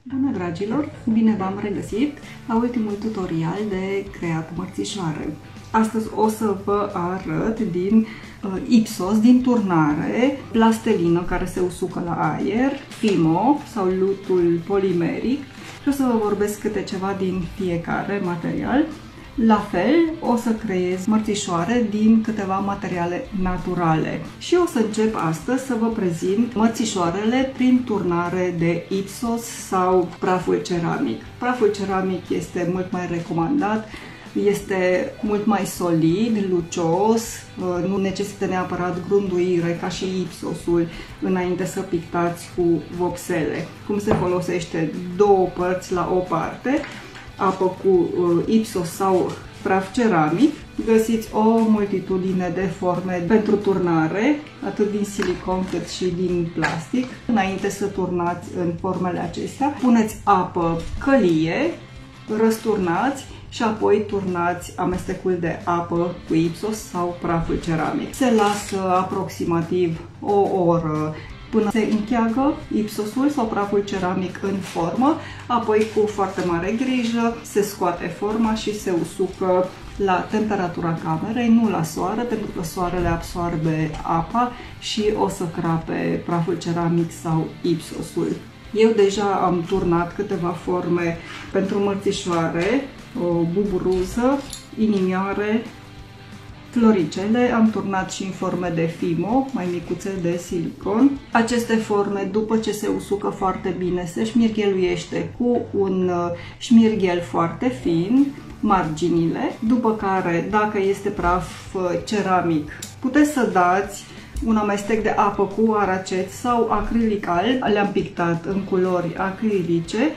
Bună, dragilor! Bine v-am regăsit la ultimul tutorial de creat mărțișoare. Astăzi o să vă arăt din Ipsos, din turnare, plastelină care se usucă la aer, Fimo sau lutul polimeric și o să vă vorbesc câte ceva din fiecare material. La fel, o să creez mărțișoare din câteva materiale naturale și o să încep astăzi să vă prezint mărțișoarele prin turnare de Ipsos sau praful ceramic. Praful ceramic este mult mai recomandat, este mult mai solid, lucios, nu necesită neapărat grunduire ca și Ipsosul înainte să pictați cu vopsele. Cum se folosește două părți la o parte, apă cu Ipsos sau praf ceramic. Găsiți o multitudine de forme pentru turnare, atât din silicon cât și din plastic. Înainte să turnați în formele acestea, puneți apă călie, răsturnați și apoi turnați amestecul de apă cu Ipsos sau praful ceramic. Se lasă aproximativ o oră până se încheagă Ipsosul sau praful ceramic în formă, apoi cu foarte mare grijă se scoate forma și se usucă la temperatura camerei, nu la soare, pentru că soarele absorbe apa și o să crape praful ceramic sau Ipsosul. Eu deja am turnat câteva forme pentru mărțișoare, o buburuză, inimioare, floricele, am turnat și în forme de Fimo, mai micuțe de silicon. Aceste forme, după ce se usucă foarte bine, se șmirgheluiește cu un șmirghel foarte fin marginile, după care, dacă este praf ceramic, puteți să dați un amestec de apă cu aracet sau acrilic alb. Le-am pictat în culori acrilice,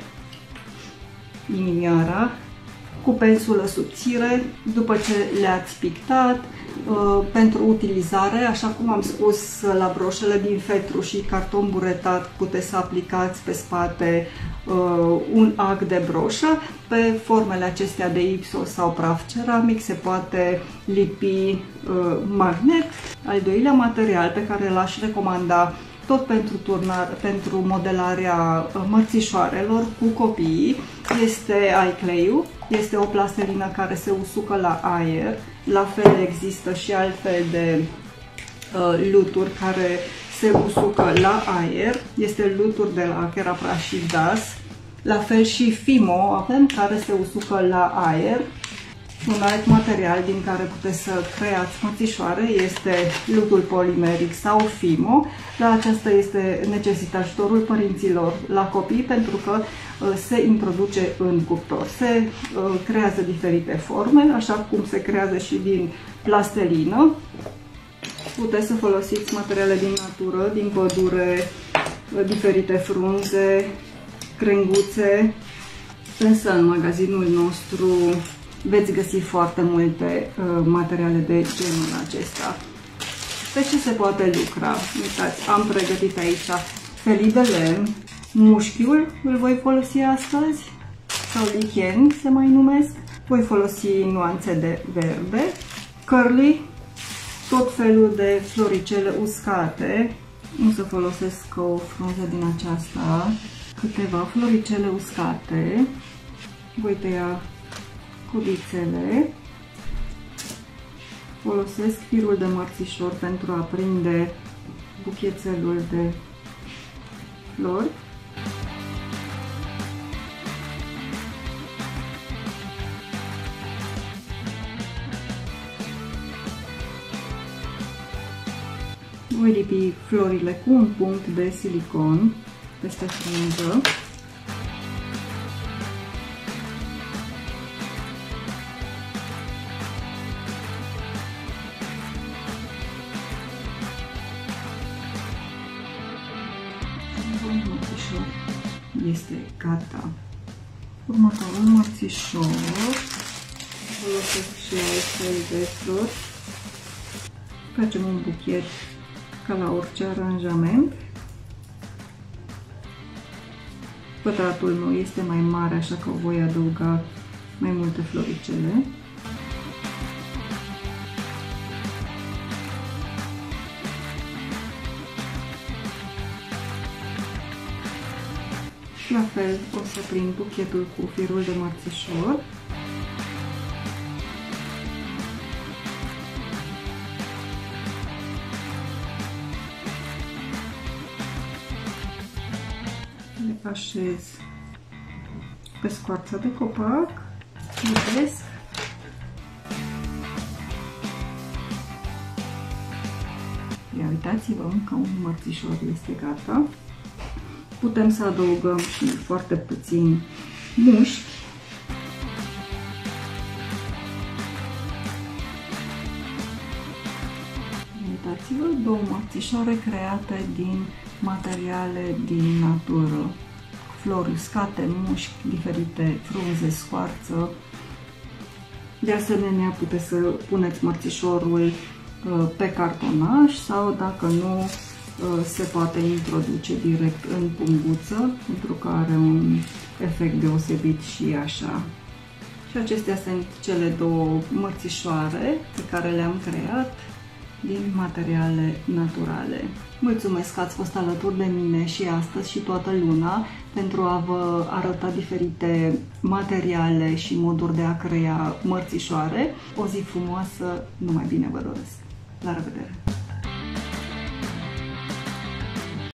inimioara, cu pensulă subțire. După ce le-ați pictat, pentru utilizare, așa cum am spus, la broșele din fetru și carton buretat puteți să aplicați pe spate un ac de broșă. Pe formele acestea de Ipsos sau praf ceramic se poate lipi magnet. Al doilea material pe care l-aș recomanda tot pentru turnare, pentru modelarea mărțișoarelor cu copiii, este iClay-ul. Este o plastelină care se usucă la aer. La fel există și altfel de luturi care se usucă la aer. Este luturi de la Cherapra și Das. La fel și Fimo avem, care se usucă la aer. Un alt material din care puteți să creați mărțișoare este lutul polimeric sau Fimo. La aceasta este necesită ajutorul părinților la copii pentru că se introduce în cuptor. Se creează diferite forme, așa cum se creează și din plastelină. Puteți să folosiți materiale din natură, din pădure, diferite frunze, crenguțe, însă în magazinul nostru veți găsi foarte multe materiale de genul acesta. Pe ce se poate lucra? Uitați, am pregătit aici felii de lemn, mușchiul îl voi folosi astăzi, sau lichen se mai numesc. Voi folosi nuanțe de verde, curly, tot felul de floricele uscate. O să folosesc o frunză din aceasta, câteva floricele uscate. Voi tăia cubițele. Folosesc firul de mărțișor pentru a prinde buchețelul de flori. Voi lipi florile cu un punct de silicon peste frunză. Este gata. Următorul mărțișor, folosesc și altfel de flori. Facem un buchet ca la orice aranjament. Pătratul meu este mai mare, așa că voi adăuga mai multe floricele. La fel o să prind buchetul cu firul de mărțișor. Le așez pe scoarța de copac, lipesc. Ia uitați-vă că un mărțișor este gata. Putem să adăugăm și foarte puțin mușchi. Uitați-vă, două mărțișoare create din materiale din natură. Flori uscate, mușchi, diferite frunze, scoarță. De asemenea, puteți să puneți mărțișorul pe cartonaș sau, dacă nu, se poate introduce direct în punguță, pentru că are un efect deosebit și așa. Și acestea sunt cele două mărțișoare pe care le-am creat din materiale naturale. Mulțumesc că ați fost alături de mine și astăzi și toată luna pentru a vă arăta diferite materiale și moduri de a crea mărțișoare. O zi frumoasă, numai bine vă doresc! La revedere!